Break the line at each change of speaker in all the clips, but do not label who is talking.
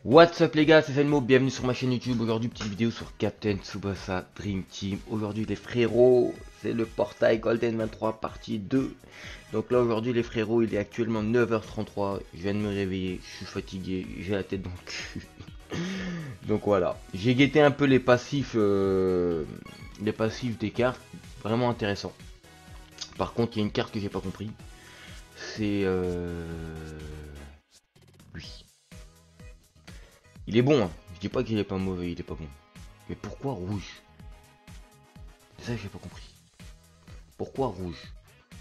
What's up les gars, c'est Selmo, bienvenue sur ma chaîne YouTube. Aujourd'hui petite vidéo sur Captain Tsubasa Dream Team. Aujourd'hui les frérots, c'est le portail Golden 23 partie 2. Donc là aujourd'hui les frérots, il est actuellement 9h33. Je viens de me réveiller, je suis fatigué, j'ai la tête dans le cul. Donc voilà, j'ai guetté un peu les passifs des cartes, vraiment intéressant. Par contre il y a une carte que j'ai pas compris, c'est lui. Il est bon, hein. Je dis pas qu'il est pas mauvais, il est pas bon. Mais pourquoi rouge? C'est ça que j'ai pas compris. Pourquoi rouge?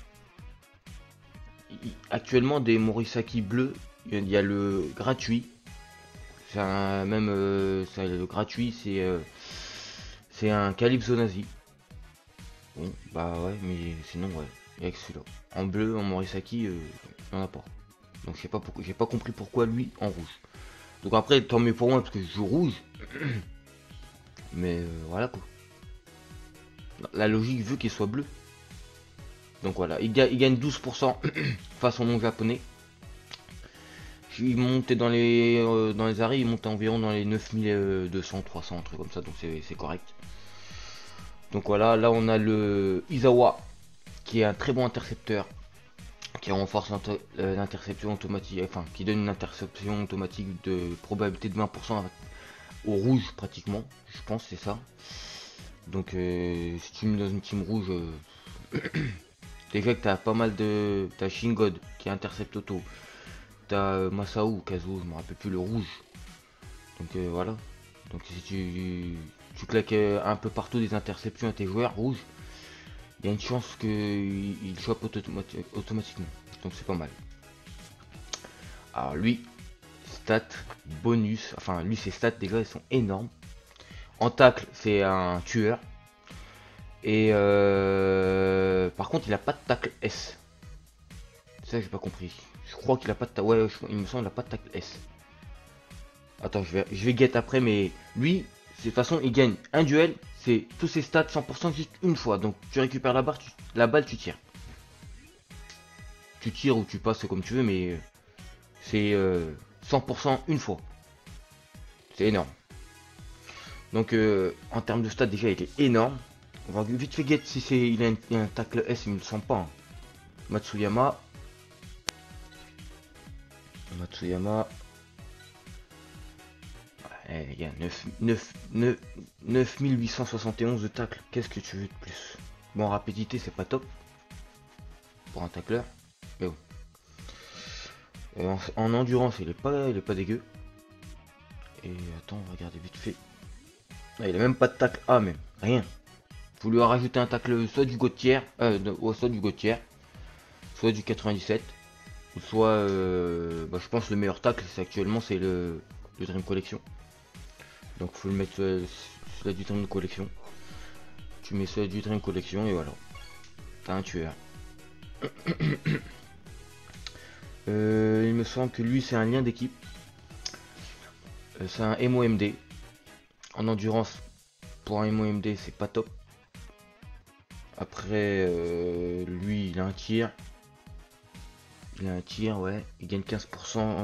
Actuellement, des Morisaki bleus, il y a le gratuit. C'est même le gratuit, c'est un Calypso nazi. Bon, bah ouais, mais sinon, ouais, il y a que celui-là. En bleu, en Morisaki, il n'y en a pas. Donc je sais pas pourquoi, j'ai pas compris pourquoi lui en rouge. Donc après, tant mieux pour moi parce que je joue rouge. Mais voilà quoi. La logique veut qu'il soit bleu. Donc voilà, il gagne 12% face au nom japonais. Il monte dans les arrêts, il monte environ dans les 9200, 300, un truc comme ça, donc c'est correct. Donc voilà, là on a le Izawa, qui est un très bon intercepteur, qui renforce l'interception automatique, enfin qui donne une interception automatique de probabilité de 20% au rouge pratiquement, je pense c'est ça. Donc si tu me dans une team rouge, déjà que t'as pas mal de... T'as Shingod qui intercepte auto. T'as Masao ou Kazuo, je me rappelle plus le rouge. Donc voilà. Donc si tu claques un peu partout des interceptions à tes joueurs rouges, il y a une chance qu'il chope automatiquement. Donc c'est pas mal. Alors lui, stats, bonus, enfin lui ses stats déjà ils sont énormes. En tacle c'est un tueur. Et par contre il a pas de tacle S. Ça j'ai pas compris. Je crois qu'il a pas de tacle. Ouais, il me semble qu'il a pas de tacle S. Attends, je vais get après, mais lui, de toute façon, il gagne un duel, c'est tous ses stats 100% juste une fois. Donc tu récupères la balle, tu tires. Tu tires ou tu passes comme tu veux, mais c'est 100% une fois. C'est énorme. Donc en termes de stats, déjà, il est énorme. On va vite fait get si il a un tacle S, il me le sent pas. Hein. Matsuyama. Matsuyama. Eh, les gars, 9871 de tacle. Qu'est-ce que tu veux de plus? Bon, en rapidité, c'est pas top pour un tacleur. Mais bon. En endurance, il est pas dégueu. Et attends, on va regarder vite fait. Ah, il a même pas de tacle A, même. Rien. Vous lui rajouter un tacle soit du Gauthier, soit du Gauthier, soit du 97, ou soit, bah, je pense le meilleur tacle, c'est actuellement, c'est le Dream Collection. Donc faut le mettre sur du Dream Collection. Tu mets ça du Dream Collection et voilà. T'as un tueur. Il me semble que lui c'est un lien d'équipe. C'est un MOMD. En endurance, pour un MOMD c'est pas top. Après, lui il a un tir. Il a un tir, ouais. Il gagne 15%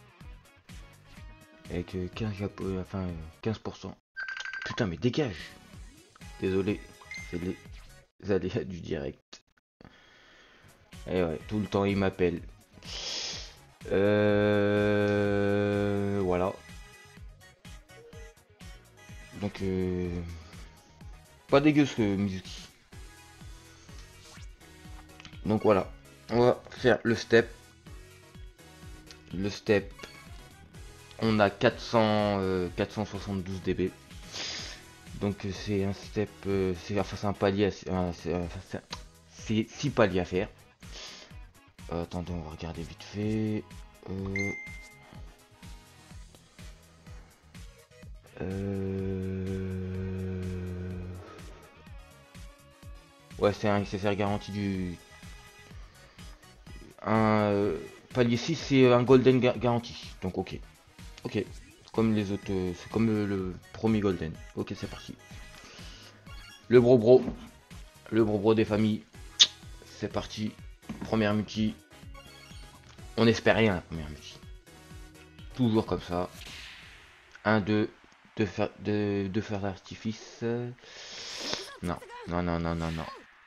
avec 15 japonais, enfin 15%. Putain mais dégage. Désolé, c'est les aléas du direct. Et ouais, tout le temps il m'appelle. Voilà. Donc pas dégueu ce Mizuki. Donc voilà. On va faire le step. Le step. On a 472 dB. Donc c'est un step. C'est un palier. C'est 6 paliers à faire. Attendez, on va regarder vite fait. Euh, euh, Ouais, c'est un SSR garanti du. Un palier 6, c'est un golden garanti. Donc ok. Ok. Comme les autres. C'est comme le premier golden. Ok, c'est parti. Le bro. Le bro des familles. C'est parti. Première multi. On espère rien la première multi. Toujours comme ça. Un, deux feux d'artifice. Non, non, non, non, non, non.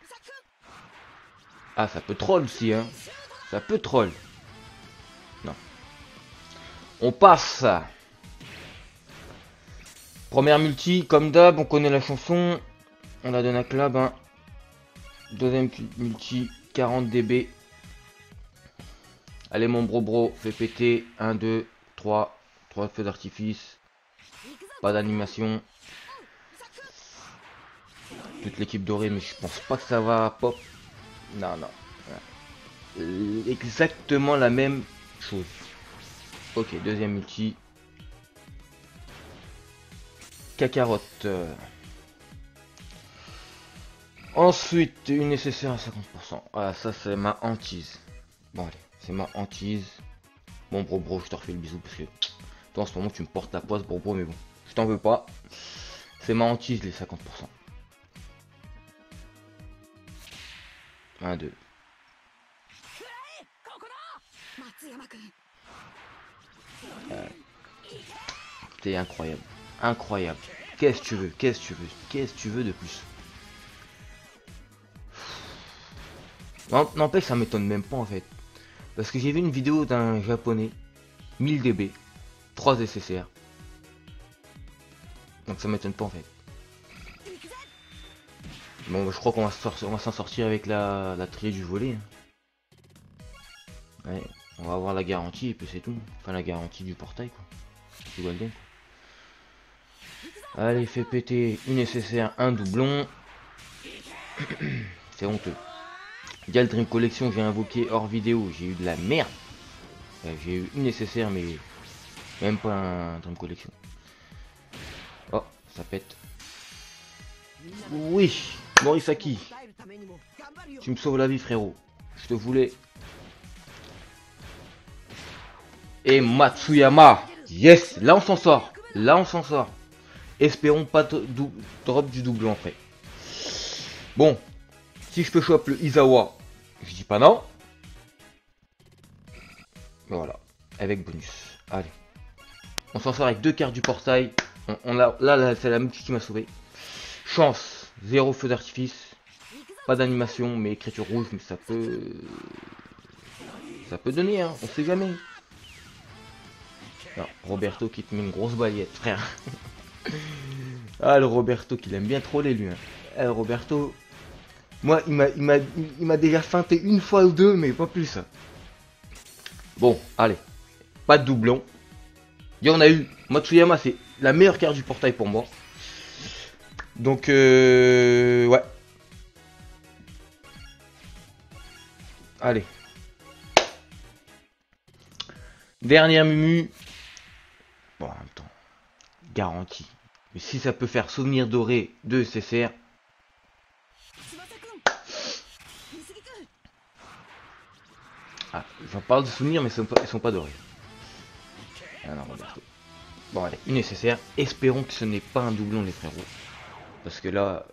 Ah, ça peut troll aussi, hein. Ça peut troll. Non. On passe. Première multi, comme d'hab, on connaît la chanson. On la donne à Club, hein. Deuxième multi, 40 dB. Allez, mon bro, fais péter. 1, 2, 3. 3 feux d'artifice. Pas d'animation. Toute l'équipe dorée, mais je pense pas que ça va pop. Non, non. Exactement la même chose. Ok, deuxième multi. Cacarotte. Ensuite, une nécessaire à 50%. Ah, ça, c'est ma hantise. Bon, allez, c'est ma hantise. Bon, bro, je te refais le bisou parce que toi, en ce moment, tu me portes la poisse, bro, mais bon, je t'en veux pas. C'est ma hantise, les 50%. 1, 2. T'es incroyable. Incroyable. Qu'est-ce que tu veux? Qu'est-ce que tu veux? Qu'est-ce que tu veux de plus? N'empêche, ça m'étonne même pas en fait. Parce que j'ai vu une vidéo d'un japonais, 1000 dB, 3 SSR. Donc ça m'étonne pas en fait. Bon, je crois qu'on va s'en sortir avec la triée du volet. Ouais, on va avoir la garantie et puis c'est tout. Enfin, la garantie du portail quoi. Du Golden. Allez, fais péter une nécessaire, un doublon. C'est honteux. Via le Dream Collection, j'ai invoqué hors vidéo, j'ai eu de la merde. J'ai eu une nécessaire, mais même pas un Dream Collection. Oh, ça pète. Oui, Morisaki. Tu me sauves la vie, frérot. Je te voulais. Et Matsuyama. Yes, là on s'en sort. Là on s'en sort. Espérons pas drop du double en fait. Bon, si je peux choper le Izawa, je dis pas non. Mais voilà, avec bonus. Allez. On s'en sort avec 2 cartes du portail. Là c'est la multi qui m'a sauvé. Chance, 0 feu d'artifice. Pas d'animation, mais écriture rouge, mais ça peut... Ça peut donner, hein, on sait jamais. Non, Roberto qui te met une grosse baguette, frère. Ah, le Roberto qu'il aime bien troller, lui. Hein. Le Roberto... Moi, il m'a déjà feinté une fois ou deux, mais pas plus. Bon, allez. Pas de doublon. Et on a eu Matsuyama, c'est la meilleure carte du portail pour moi. Donc, ouais. Allez. Dernière Mumu. Bon, en même temps, garantie. Mais si ça peut faire souvenir doré de SSR. Ah, j'en parle de souvenirs, mais ils sont pas dorés. Ah non, Roberto. Bon, allez, une nécessaire. Espérons que ce n'est pas un doublon, les frérots. Parce que là...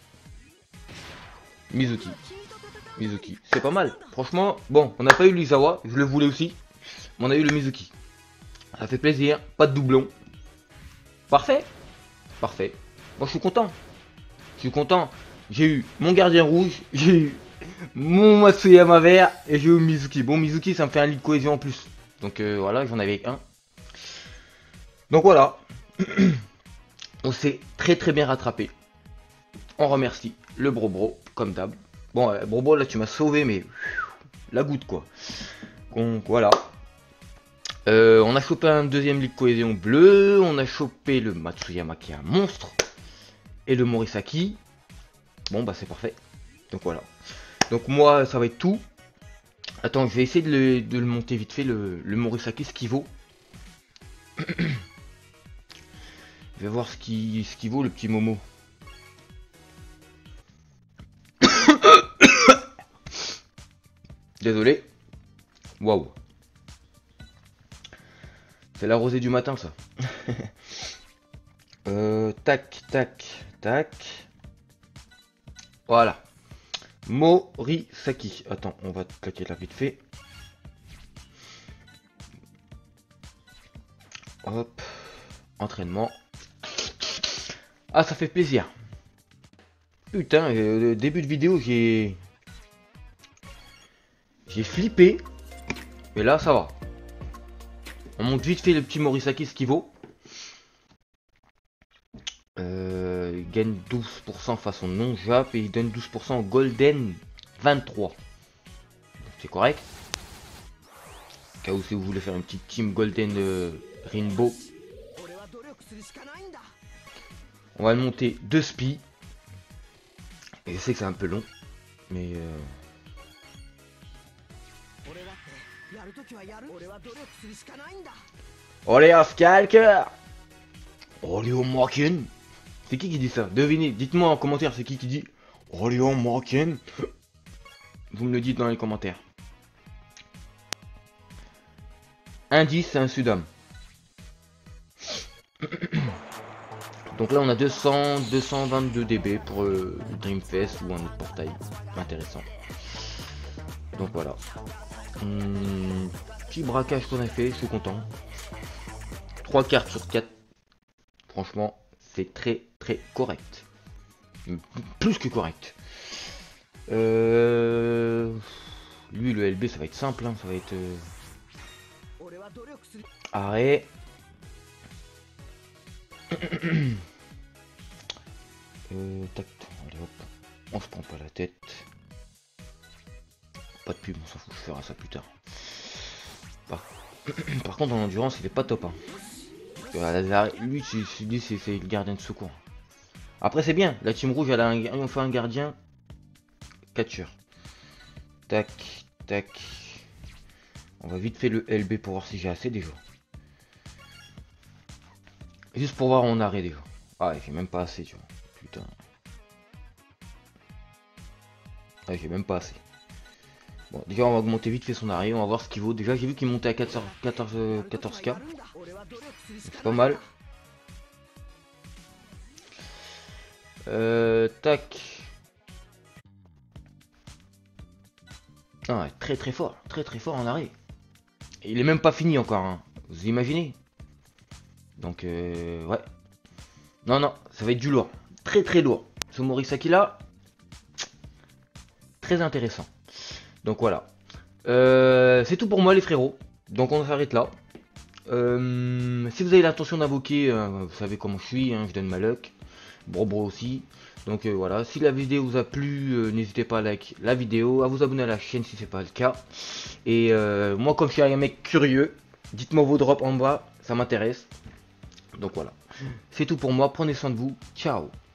Mizuki. Mizuki. C'est pas mal. Franchement, bon, on n'a pas eu l'Izawa. Je le voulais aussi. Mais on a eu le Mizuki. Ça fait plaisir. Pas de doublon. Parfait. Parfait. Moi, je suis content. Je suis content. J'ai eu mon gardien rouge. J'ai eu mon Matsuyama vert. Et j'ai eu Mizuki. Bon, Mizuki, ça me fait un lit de cohésion en plus. Donc voilà, j'en avais un. Donc voilà. On s'est très très bien rattrapé. On remercie le Bro, comme d'hab. Bon, Bro, là tu m'as sauvé, mais la goutte quoi. Donc voilà. On a chopé un deuxième lit de cohésion bleu. On a chopé le Matsuyama qui est un monstre. Et le Morisaki. Bon bah c'est parfait. Donc voilà. Donc moi ça va être tout. Attends, je vais essayer de le monter vite fait, le Morisaki, ce qu'il vaut. Je vais voir ce qui vaut le petit Momo. Désolé. Waouh. C'est la rosée du matin ça. Tac, tac, tac. Voilà. Morisaki. Attends, on va claquer là vite fait. Hop. entraînement. Ah, ça fait plaisir. Putain, début de vidéo, j'ai flippé. Et là, ça va. On monte vite fait le petit Morisaki ce qu'il vaut. Il gagne 12% façon non-jap et il donne 12% Golden 23. C'est correct. Au cas où si vous voulez faire une petite team Golden Rainbow. On va le monter 2 spi. Et je sais que c'est un peu long. Mais Olé Askalker. Olé au Morken. C'est qui dit ça? Devinez, dites-moi en commentaire c'est qui dit Olé au Morken. Vous me le dites dans les commentaires. Indice, c'est un Sudam. Donc là on a 222 dB pour le Dreamfest ou un autre portail intéressant. Donc voilà. Petit braquage qu'on a fait, je suis content. 3 cartes sur 4. Franchement, c'est très très correct. Plus que correct. Lui le LB ça va être simple, hein, ça va être arrêt. Tac, allez hop, on se prend pas la tête. Pas de pub, on s'en fout, je ferai ça plus tard. Par contre en endurance il est pas top, hein. Lui c'est le gardien de secours. Après c'est bien, la team rouge elle a on fait un gardien catcheur. Tac, tac. On va vite fait le LB pour voir si j'ai assez déjà. Juste pour voir en arrêt déjà. Ah j'ai même pas assez tu vois. Putain. Ah j'ai même pas assez. Bon déjà on va augmenter vite fait son arrêt, on va voir ce qu'il vaut. Déjà j'ai vu qu'il montait à 14k. C'est pas mal. Tac. Ah, très fort en arrêt. Et il est même pas fini encore, hein. Vous imaginez? Donc ouais. Non, ça va être du lourd. Très lourd. Ce Morisaki là, très intéressant. Donc voilà. C'est tout pour moi les frérots. Donc on s'arrête là. Si vous avez l'intention d'invoquer, vous savez comment je suis, hein, je donne ma luck. Bro aussi. Donc voilà, si la vidéo vous a plu, n'hésitez pas à liker la vidéo, à vous abonner à la chaîne si c'est pas le cas. Et moi comme je suis un mec curieux, dites-moi vos drops en bas, ça m'intéresse. Donc voilà, c'est tout pour moi, prenez soin de vous, ciao.